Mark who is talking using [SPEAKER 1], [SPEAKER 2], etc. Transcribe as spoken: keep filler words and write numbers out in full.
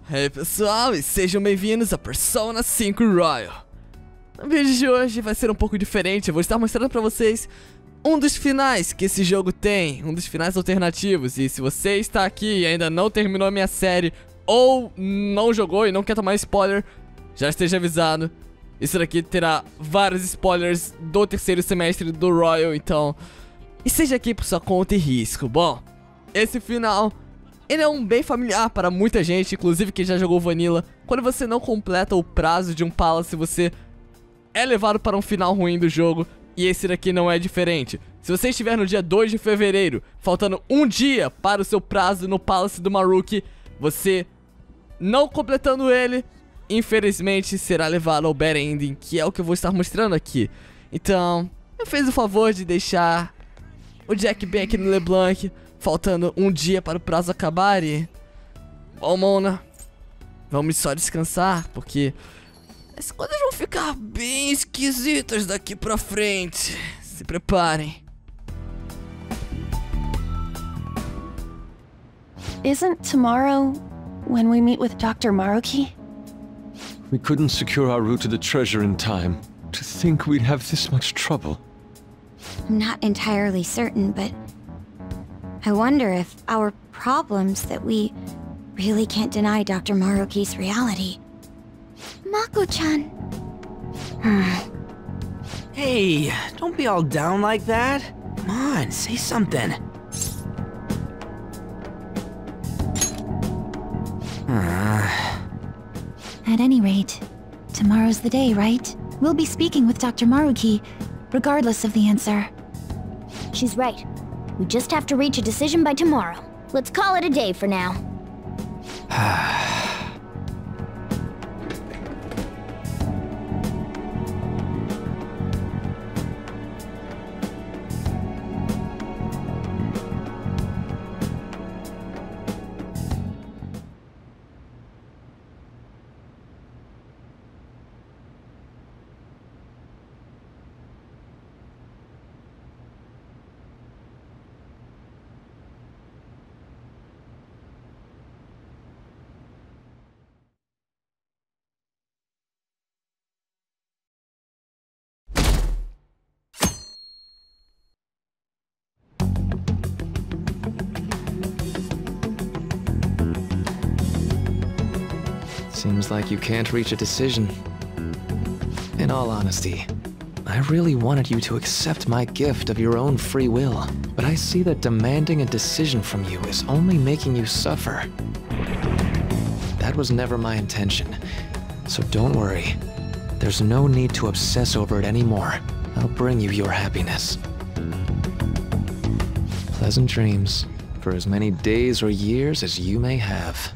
[SPEAKER 1] Hey pessoal, e sejam bem-vindos a Persona cinco Royal. No vídeo de hoje vai ser um pouco diferente, eu vou estar mostrando pra vocês um dos finais que esse jogo tem, um dos finais alternativos. E se você está aqui e ainda não terminou a minha série, ou não jogou e não quer tomar spoiler, já esteja avisado. Isso daqui terá vários spoilers do terceiro semestre do Royal, então esteja aqui por sua conta e risco. Bom, esse final... ele é um bem familiar para muita gente, inclusive quem já jogou Vanilla. Quando você não completa o prazo de um Palace, você é levado para um final ruim do jogo. E esse daqui não é diferente. Se você estiver no dia dois de fevereiro, faltando um dia para o seu prazo no Palace do Maruki, você, não completando ele, infelizmente será levado ao Bad Ending, que é o que eu vou estar mostrando aqui. Então, eu fiz o favor de deixar o Jack bem aqui no LeBlanc, faltando um dia para o prazo acabar e... bom, Mona, vamos só descansar, porque as coisas vão ficar bem esquisitas daqui pra frente. Se preparem.
[SPEAKER 2] Isn't tomorrow when we meet with Doctor Maruki?
[SPEAKER 3] We couldn't secure our route to the treasure in time. To think we'd have this much trouble.
[SPEAKER 4] I'm not entirely certain, but I wonder if our problems that we really can't deny Doctor Maruki's reality. Mako-chan.
[SPEAKER 5] Hey, don't be all down like that. Come on, say something. Uh.
[SPEAKER 2] At any rate, tomorrow's the day, right? We'll be speaking with Doctor Maruki, regardless of the answer.
[SPEAKER 6] She's right. We just have to reach a decision by tomorrow. Let's call it a day for now.
[SPEAKER 7] Seems like you can't reach a decision. In all honesty, I really wanted you to accept my gift of your own free will, but I see that demanding a decision from you is only making you suffer. That was never my intention, so don't worry. There's no need to obsess over it anymore. I'll bring you your happiness. Pleasant dreams, for as many days or years as you may have.